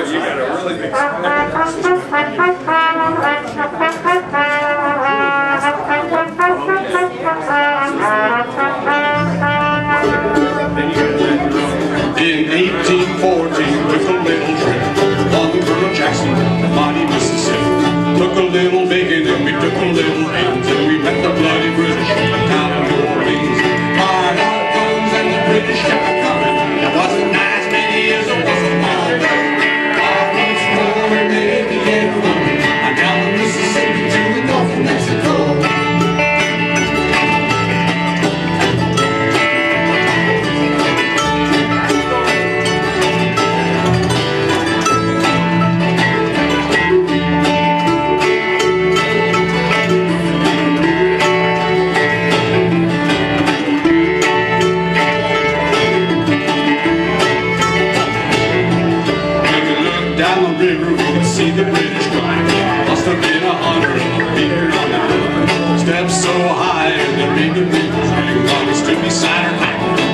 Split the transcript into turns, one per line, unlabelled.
you got a really big
In 1814, took a little trip on the Colonel Jackson, the mighty Mississippi. Took a little bacon and we took a little beans, and we met the bloody British in the town of New Orleans. Fired our guns and the British kept coming. It wasn't as many as it was a mile away. Once more and they began running on down the Mississippi to the Gulf of Mexico. Down the river, we could see the British flag. Must have been 100 meters on the run. Steps so high, and the ring of people, long as to be beside her back.